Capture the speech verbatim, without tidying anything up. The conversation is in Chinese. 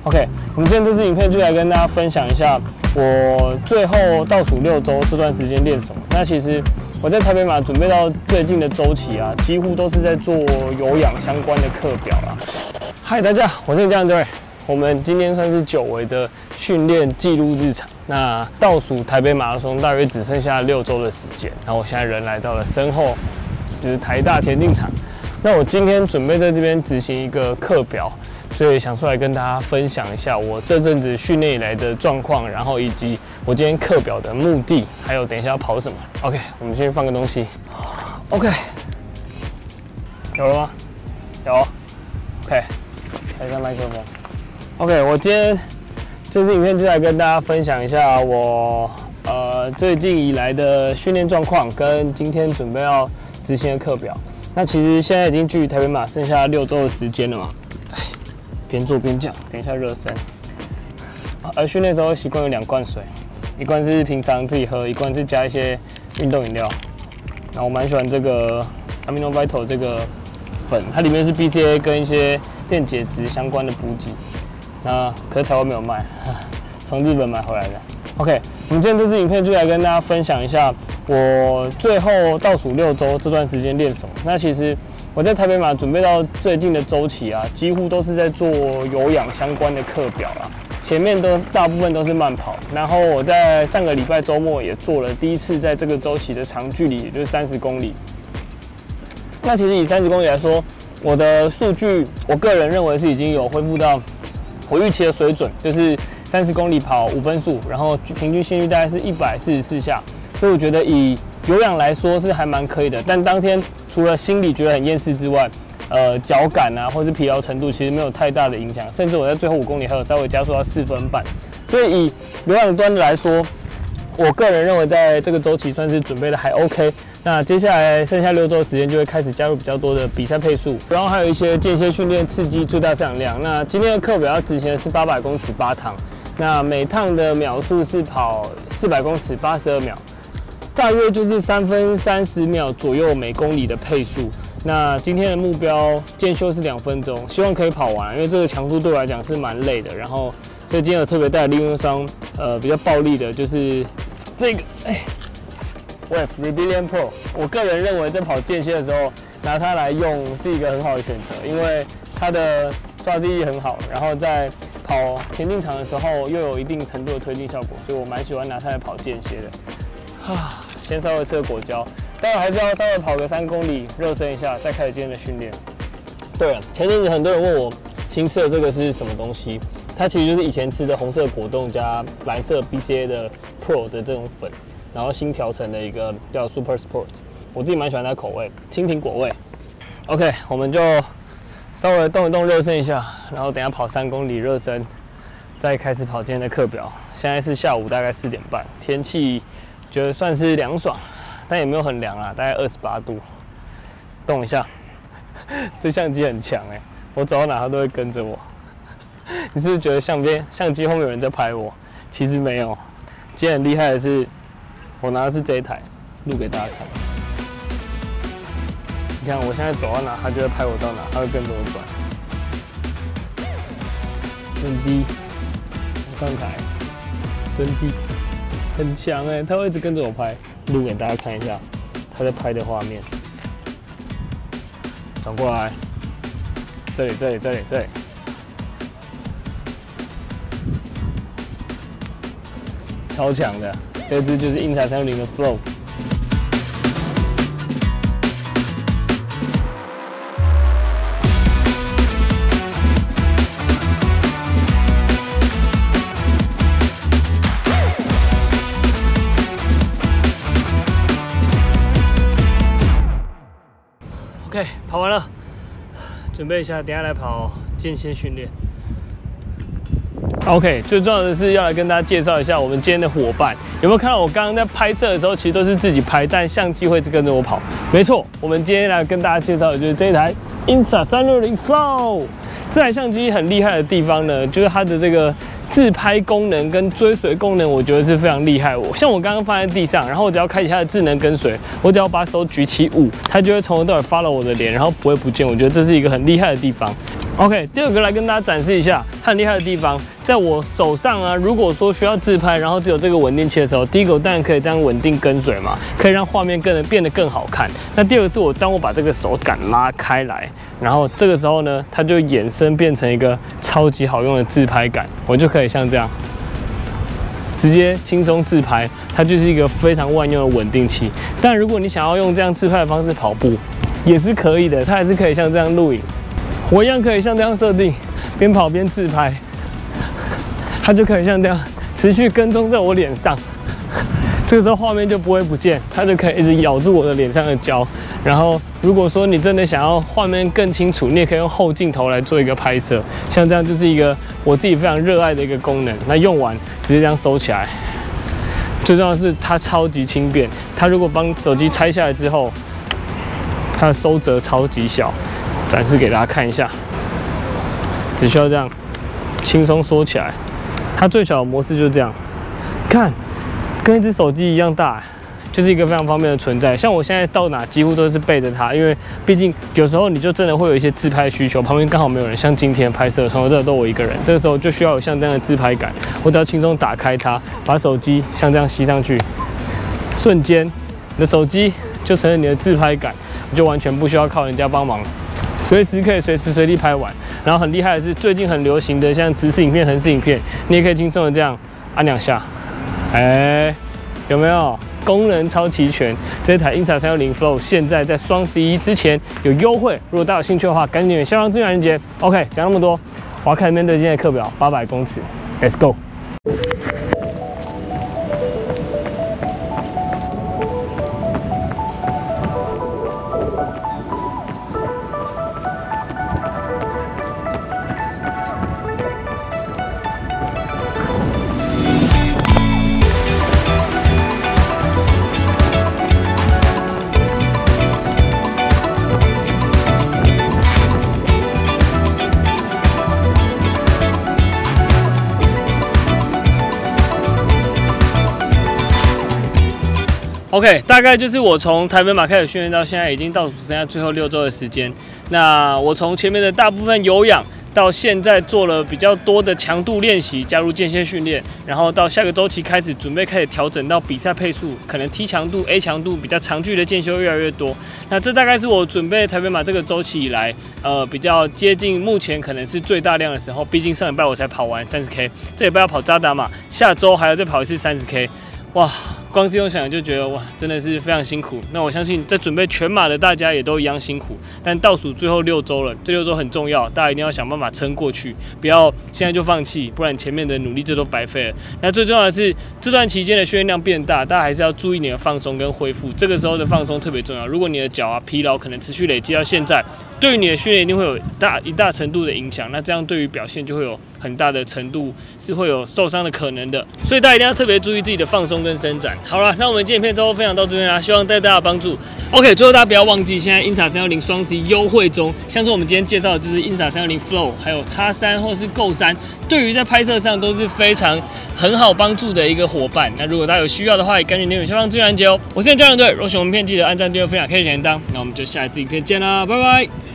OK， 我们今天这支影片就来跟大家分享一下我最后倒数六周这段时间练什么。那其实我在台北马准备到最近的周期啊，几乎都是在做有氧相关的课表啦。嗨，大家好，我是江哲伟。我们今天算是久违的训练记录日常。那倒数台北马拉松大约只剩下六周的时间，然后我现在人来到了身后，就是台大田径场。那我今天准备在这边执行一个课表。 所以想出来跟大家分享一下我这阵子训练以来的状况，然后以及我今天课表的目的，还有等一下要跑什么。OK， 我们先放个东西。OK， 有了吗？有。OK， 开一下麦克风。OK， 我今天这支影片就来跟大家分享一下我呃最近以来的训练状况，跟今天准备要执行的课表。那其实现在已经距离台北马剩下六周的时间了嘛。 边做边讲，等一下热身。而训练的时候习惯有两罐水，一罐是平常自己喝，一罐是加一些运动饮料。然后我蛮喜欢这个 Amino Vital 这个粉，它里面是 B C A 跟一些电解质相关的补给。那可是台湾没有卖，从日本买回来的。OK， 我们今天这支影片就来跟大家分享一下我最后倒数六周这段时间练什么。那其实。 我在台北马准备到最近的周期啊，几乎都是在做有氧相关的课表啦。前面都大部分都是慢跑，然后我在上个礼拜周末也做了第一次在这个周期的长距离，也就是三十公里。那其实以三十公里来说，我的数据，我个人认为是已经有恢复到我预期的水准，就是三十公里跑五分速，然后平均心率大概是一百四十四下，所以我觉得以 有氧来说是还蛮可以的，但当天除了心里觉得很厌世之外，呃，脚感啊，或是疲劳程度其实没有太大的影响，甚至我在最后五公里还有稍微加速到四分半，所以以有氧端的来说，我个人认为在这个周期算是准备的还 OK。那接下来剩下六周的时间就会开始加入比较多的比赛配速，然后还有一些间歇训练刺激最大摄氧量。那今天的课表要执行的是八百公尺八趟，那每趟的秒数是跑四百公尺八十二秒。 大约就是三分三十秒左右每公里的配速。那今天的目标间休是两分钟，希望可以跑完，因为这个强度对我来讲是蛮累的。然后，所以今天有特别带利用双，呃，比较暴力的，就是这个，哎 ，W E F Rebellion Pro。我个人认为在跑间歇的时候拿它来用是一个很好的选择，因为它的抓地力很好，然后在跑田径场的时候又有一定程度的推进效果，所以我蛮喜欢拿它来跑间歇的。啊。 先稍微吃个果胶，待会还是要稍微跑个三公里热身一下，再开始今天的训练。对了，前阵子很多人问我新吃的这个是什么东西，它其实就是以前吃的红色果冻加蓝色 B C A 的 Pro 的这种粉，然后新调成的一个叫 Super Sports， 我自己蛮喜欢它的口味，青苹果味。OK， 我们就稍微动一动热身一下，然后等一下跑三公里热身，再开始跑今天的课表。现在是下午大概四点半，天气 觉得算是凉爽，但也没有很凉啊，大概二十八度。动一下，这相机很强哎、欸，我走到哪它都会跟着我。你是不是觉得相片相机后面有人在拍我？其实没有。今天很厉害的是，我拿的是这一台，录给大家看。你看我现在走到哪，它就会拍我到哪，它会跟着我转。蹲低，往上抬，蹲低。 很强哎、欸，他会一直跟着我拍，录给大家看一下他在拍的画面。转过来，这里，这里，这里，这里，超强的，这支就是英才三六零的 Flow。 OK， 跑完了，准备一下，等一下来跑间歇训练。OK， 最重要的是要来跟大家介绍一下我们今天的伙伴。有没有看到我刚刚在拍摄的时候，其实都是自己拍，但相机会跟着我跑。没错，我们今天来跟大家介绍的就是这一台 Insta 三六零 Flow。这台相机很厉害的地方呢，就是它的这个自拍功能跟追随功能，我觉得是非常厉害。我像我刚刚放在地上，然后我只要开启它的智能跟随，我只要把手举起五，它就会从头到尾 follow 我的脸，然后不会不见。我觉得这是一个很厉害的地方。 OK， 第二个来跟大家展示一下它很厉害的地方，在我手上啊，如果说需要自拍，然后只有这个稳定器的时候，第一个我当然可以这样稳定跟随嘛，可以让画面更变得更好看。那第二个是我当我把这个手感拉开来，然后这个时候呢，它就衍生变成一个超级好用的自拍杆，我就可以像这样直接轻松自拍，它就是一个非常万用的稳定器。但如果你想要用这样自拍的方式跑步，也是可以的，它还是可以像这样录影。 我一样可以像这样设定，边跑边自拍，它就可以像这样持续跟踪在我脸上，这个时候画面就不会不见，它就可以一直咬住我的脸上的胶。然后，如果说你真的想要画面更清楚，你也可以用后镜头来做一个拍摄，像这样就是一个我自己非常热爱的一个功能。那用完直接这样收起来，最重要的是它超级轻便，它如果帮手机拆下来之后，它的收折超级小。 展示给大家看一下，只需要这样轻松缩起来。它最小的模式就是这样，看，跟一只手机一样大，就是一个非常方便的存在。像我现在到哪几乎都是背着它，因为毕竟有时候你就真的会有一些自拍需求，旁边刚好没有人。像今天拍摄，从头到尾都我一个人，这个时候就需要有像这样的自拍杆。我只要轻松打开它，把手机像这样吸上去，瞬间你的手机就成了你的自拍杆，你就完全不需要靠人家帮忙。 随时可以随时随地拍完，然后很厉害的是，最近很流行的像直视影片、横式影片，你也可以轻松的这样按两下，哎，有没有？功能超齐全。这台 Insta 三六零 Flow 现在在双十一之前有优惠，如果大家有兴趣的话，赶紧点下方资源链接。OK， 讲那么多，我要开始面对今天的课表，八百公尺 ，Let's go。 OK， 大概就是我从台北马开始训练到现在，已经倒数剩下最后六周的时间。那我从前面的大部分有氧，到现在做了比较多的强度练习，加入间歇训练，然后到下个周期开始准备开始调整到比赛配速，可能 T 强度、A 强度比较长距离的间歇越来越多。那这大概是我准备台北马这个周期以来，呃，比较接近目前可能是最大量的时候。毕竟上礼拜我才跑完 三十K， 这礼拜要跑扎达马，下周还要再跑一次 三十K， 哇！ 光是用想就觉得哇，真的是非常辛苦。那我相信在准备全马的大家也都一样辛苦。但倒数最后六周了，这六周很重要，大家一定要想办法撑过去，不要现在就放弃，不然前面的努力就都白费了。那最重要的是这段期间的训练量变大，大家还是要注意你的放松跟恢复。这个时候的放松特别重要。如果你的脚啊疲劳可能持续累积到现在，对于你的训练一定会有大一大程度的影响。那这样对于表现就会有很大的程度是会有受伤的可能的。所以大家一定要特别注意自己的放松跟伸展。 好了，那我们今天影片都分享到这边啦，希望对大家有帮助。OK， 最后大家不要忘记，现在 Insta 三六零双十一优惠中，像是我们今天介绍的就是 Insta 三六零 Flow， 还有 X 三或是 Go 三，对于在拍摄上都是非常很好帮助的一个伙伴。那如果大家有需要的话，也赶紧点选下方资源链接哦。我是教练队，如果喜欢我们片，记得按赞、订阅、分享、开启小铃铛。那我们就下一支影片见啦，拜拜。